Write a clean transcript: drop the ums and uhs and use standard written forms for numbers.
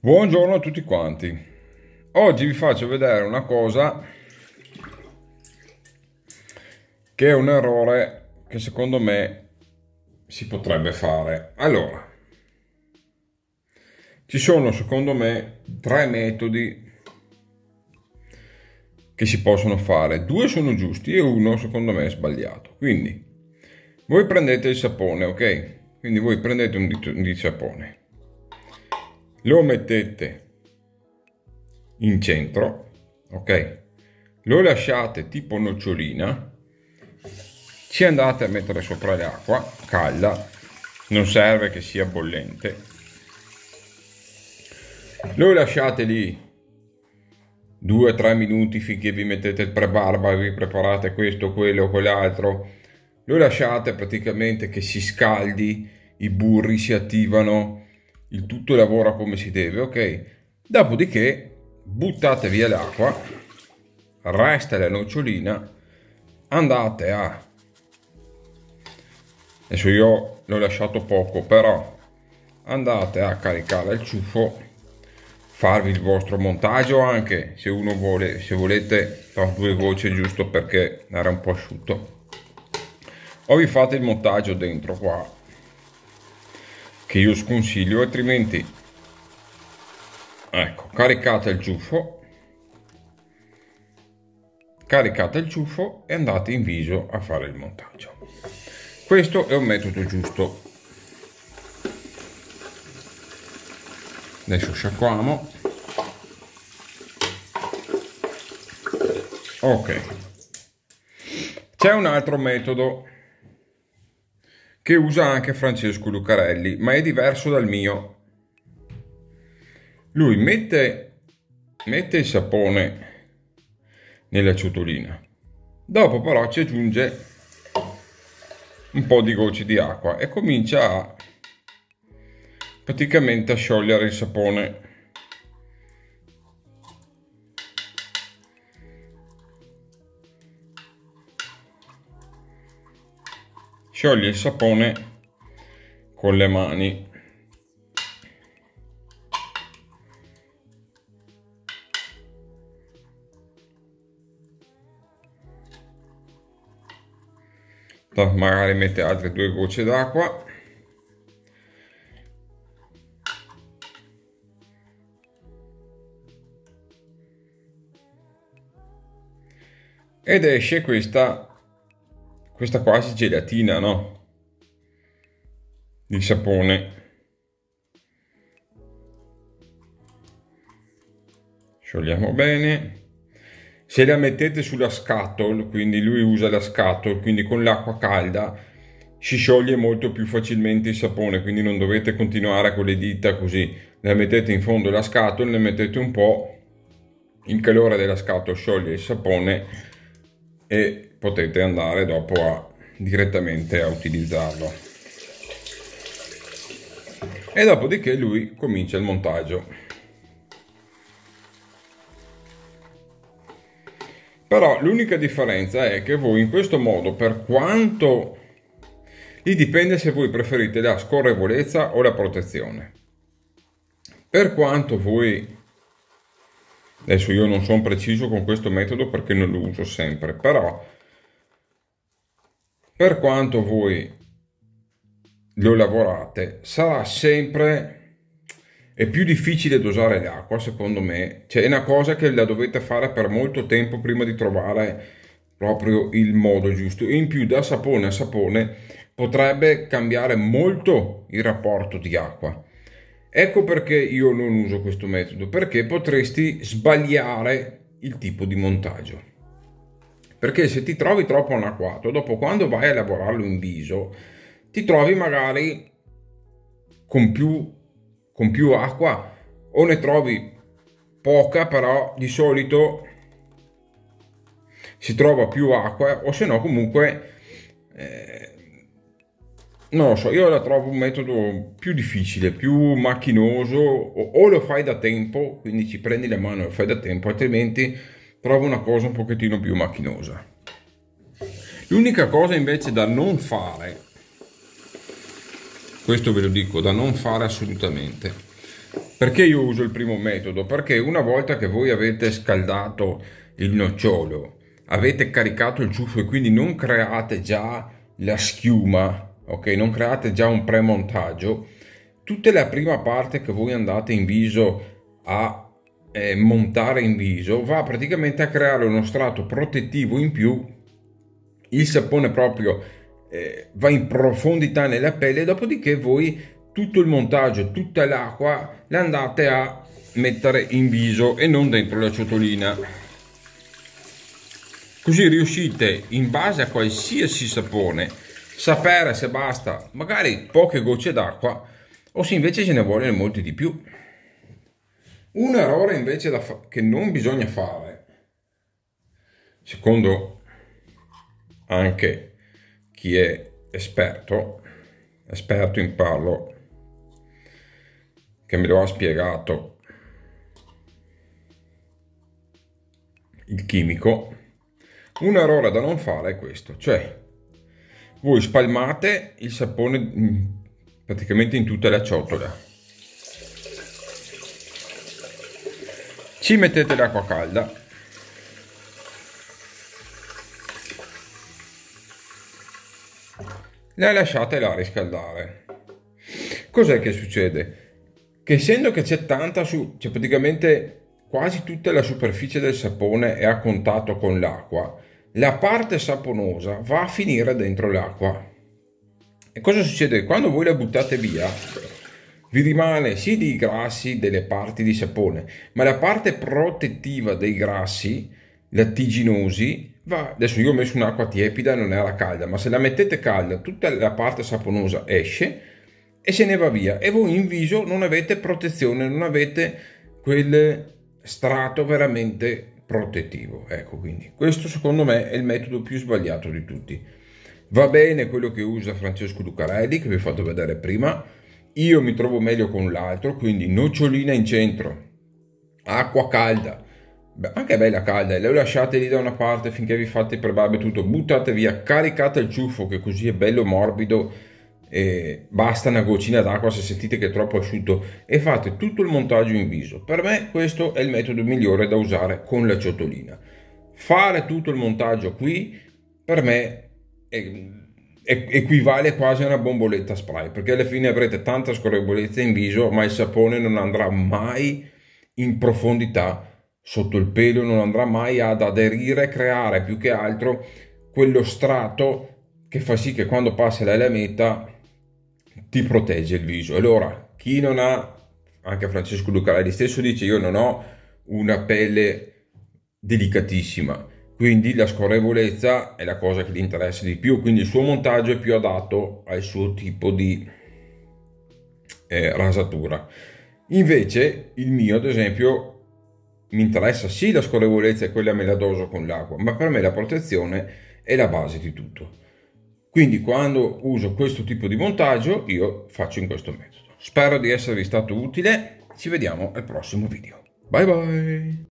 Buongiorno a tutti quanti. Oggi vi faccio vedere una cosa che è un errore che secondo me si potrebbe fare. Allora, ci sono secondo me tre metodi che si possono fare. Due sono giusti e uno secondo me è sbagliato. Quindi, voi prendete il sapone, ok? Quindi voi prendete un dito di sapone, lo mettete in centro, ok? Lo lasciate tipo nocciolina, ci andate a mettere sopra l'acqua calda, non serve che sia bollente, lo lasciate lì 2-3 minuti finché vi mettete il prebarba, vi preparate questo, quello, quell'altro, lo lasciate praticamente che si scaldi, i burri si attivano, il tutto lavora come si deve, ok? Dopodiché buttate via l'acqua, resta la nocciolina, andate a... Adesso io l'ho lasciato poco, però andate a caricare il ciuffo, farvi il vostro montaggio anche, se uno vuole, se volete, ho due gocce giusto perché era un po' asciutto. O vi fate il montaggio dentro qua, che io sconsiglio, altrimenti ecco, caricate il ciuffo e andate in viso a fare il montaggio. Questo è un metodo giusto. Adesso sciacquiamo. Ok. C'è un altro metodo che usa anche Francesco Lucarelli, ma è diverso dal mio. Lui mette il sapone nella ciotolina, dopo però ci aggiunge un po' di gocce di acqua e comincia a praticamente a sciogliere il sapone. Scioglie il sapone con le mani. Magari mette altre 2 gocce d'acqua. Ed esce questa quasi gelatina, no? Di sapone. Sciogliamo bene. Se la mettete sulla scatola, quindi lui usa la scatola, quindi con l'acqua calda si scioglie molto più facilmente il sapone, quindi non dovete continuare con le dita così. La mettete in fondo alla scatola, ne mettete un po', il calore della scatola scioglie il sapone e potete andare dopo direttamente a utilizzarlo. E dopodiché lui comincia il montaggio. Però l'unica differenza è che voi in questo modo, per quanto lì dipende se voi preferite la scorrevolezza o la protezione. Per quanto voi, adesso io non sono preciso con questo metodo perché non lo uso sempre, però per quanto voi lo lavorate sarà sempre... È più difficile dosare l'acqua, secondo me. Cioè, è una cosa che la dovete fare per molto tempo prima di trovare proprio il modo giusto. In più, da sapone a sapone potrebbe cambiare molto il rapporto di acqua. Ecco perché io non uso questo metodo, perché potresti sbagliare il tipo di montaggio. Perché se ti trovi troppo anacquato, dopo quando vai a lavorarlo in viso, ti trovi magari con più acqua, o ne trovi poca, però di solito si trova più acqua, o se no comunque non lo so, io la trovo un metodo più difficile, più macchinoso, o lo fai da tempo, quindi ci prendi la mano e lo fai da tempo, altrimenti trovo una cosa un pochettino più macchinosa. L'unica cosa invece da non fare, questo ve lo dico, da non fare assolutamente, Perché io uso il primo metodo? Perché una volta che voi avete scaldato il nocciolo, avete caricato il ciuffo e quindi non create già la schiuma, ok? Non create già un premontaggio, tutta la prima parte che voi andate in viso a montare in viso va praticamente a creare uno strato protettivo in più. Il sapone proprio va in profondità nella pelle, dopodiché voi tutto il montaggio, tutta l'acqua la andate a mettere in viso e non dentro la ciotolina. Così riuscite, in base a qualsiasi sapone, sapere se basta magari poche gocce d'acqua o se invece ce ne vuole molti di più. Un errore invece che non bisogna fare, secondo anche chi è esperto in parlo, che me lo ha spiegato il chimico, un errore da non fare è questo, cioè voi spalmate il sapone praticamente in tutta la ciotola, ci mettete l'acqua calda, la lasciate là riscaldare. Cos'è che succede? Che essendo che c'è tanta cioè praticamente quasi tutta la superficie del sapone è a contatto con l'acqua, la parte saponosa va a finire dentro l'acqua. E cosa succede? Quando voi la buttate via, vi rimane sì dei grassi delle parti di sapone, ma la parte protettiva dei grassi, lattiginosi, va. Adesso io ho messo un'acqua tiepida, non era calda, ma se la mettete calda, tutta la parte saponosa esce e se ne va via, e voi in viso non avete protezione, non avete quel strato veramente protettivo. Ecco, quindi questo secondo me è il metodo più sbagliato di tutti. Va bene quello che usa Francesco Lucarelli, che vi ho fatto vedere prima, io mi trovo meglio con l'altro, quindi nocciolina in centro, acqua calda, anche bella calda, e le lasciate lì da una parte finché vi fate preparare tutto, buttate via, caricate il ciuffo che così è bello morbido, e basta una goccina d'acqua se sentite che è troppo asciutto e fate tutto il montaggio in viso. Per me questo è il metodo migliore da usare con la ciotolina. Fare tutto il montaggio qui per me equivale quasi a una bomboletta spray, perché alla fine avrete tanta scorrevolezza in viso ma il sapone non andrà mai in profondità sotto il pelo, non andrà mai ad aderire, creare più che altro quello strato che fa sì che quando passa la lametta ti protegge il viso. Allora, chi non ha, anche Francesco Lucarelli stesso dice, io non ho una pelle delicatissima, quindi la scorrevolezza è la cosa che gli interessa di più, quindi il suo montaggio è più adatto al suo tipo di rasatura. Invece il mio, ad esempio, mi interessa sì la scorrevolezza e quella me la doso con l'acqua, ma per me la protezione è la base di tutto. Quindi quando uso questo tipo di montaggio io faccio in questo metodo. Spero di esservi stato utile, ci vediamo al prossimo video. Bye bye!